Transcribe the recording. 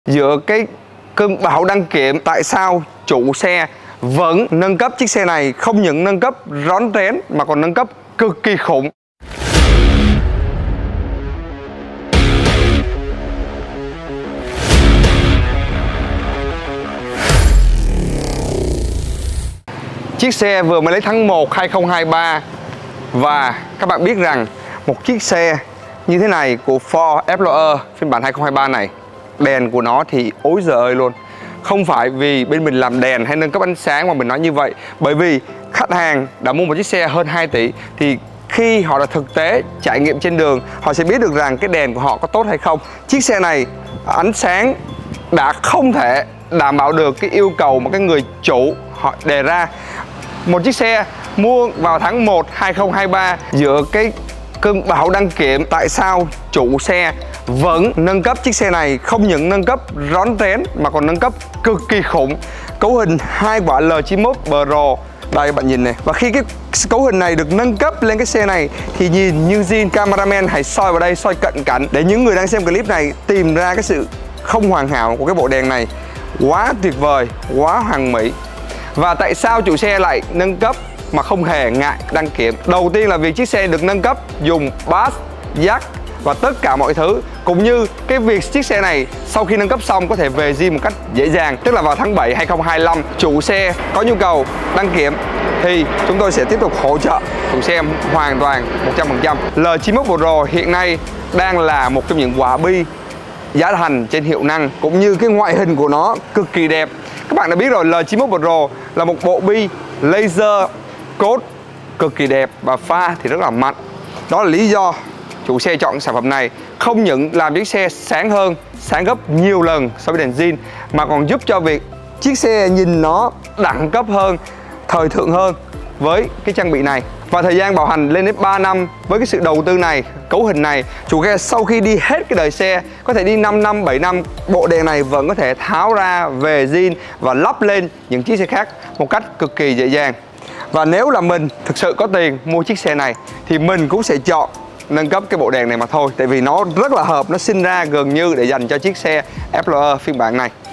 Giữa cái cơn bão đăng kiểm, tại sao chủ xe vẫn nâng cấp chiếc xe này, không những nâng cấp rón rén mà còn nâng cấp cực kỳ khủng. Chiếc xe vừa mới lấy tháng 1 2023 và các bạn biết rằng một chiếc xe như thế này của Ford Explorer phiên bản 2023 này, đèn của nó thì ối giời ơi luôn. Không phải vì bên mình làm đèn hay nâng cấp ánh sáng mà mình nói như vậy, bởi vì khách hàng đã mua một chiếc xe hơn 2 tỷ thì khi họ đã thực tế trải nghiệm trên đường, họ sẽ biết được rằng cái đèn của họ có tốt hay không. Chiếc xe này ánh sáng đã không thể đảm bảo được cái yêu cầu mà cái người chủ họ đề ra. Một chiếc xe mua vào tháng 1 2023 giữa cái cơn bão đăng kiểm, tại sao chủ xe vẫn nâng cấp chiếc xe này, không những nâng cấp rón rén mà còn nâng cấp cực kỳ khủng. Cấu hình 2 quả L91 Pro, đây các bạn nhìn này. Và khi cái cấu hình này được nâng cấp lên cái xe này thì nhìn như zin. Cameraman hãy soi vào đây, soi cận cảnh để những người đang xem clip này tìm ra cái sự không hoàn hảo của cái bộ đèn này. Quá tuyệt vời, quá hoàn mỹ. Và tại sao chủ xe lại nâng cấp mà không hề ngại đăng kiểm? Đầu tiên là vì chiếc xe được nâng cấp dùng bass, jack và tất cả mọi thứ, cũng như cái việc chiếc xe này sau khi nâng cấp xong có thể về zin một cách dễ dàng. Tức là vào tháng 7 2025 chủ xe có nhu cầu đăng kiểm thì chúng tôi sẽ tiếp tục hỗ trợ chủ xe hoàn toàn 100%. L91 Pro hiện nay đang là một trong những quả bi giá thành trên hiệu năng, cũng như cái ngoại hình của nó cực kỳ đẹp. Các bạn đã biết rồi, L91 Pro là một bộ bi laser code cực kỳ đẹp và pha thì rất là mạnh. Đó là lý do chủ xe chọn sản phẩm này. Không những làm chiếc xe sáng hơn, sáng gấp nhiều lần so với đèn zin, mà còn giúp cho việc chiếc xe nhìn nó đẳng cấp hơn, thời thượng hơn với cái trang bị này. Và thời gian bảo hành lên đến 3 năm. Với cái sự đầu tư này, cấu hình này, chủ xe sau khi đi hết cái đời xe, có thể đi 5 năm, 7 năm, bộ đèn này vẫn có thể tháo ra về zin và lắp lên những chiếc xe khác một cách cực kỳ dễ dàng. Và nếu là mình thực sự có tiền mua chiếc xe này thì mình cũng sẽ chọn nâng cấp cái bộ đèn này mà thôi. Tại vì nó rất là hợp, nó sinh ra gần như để dành cho chiếc xe Explorer phiên bản này.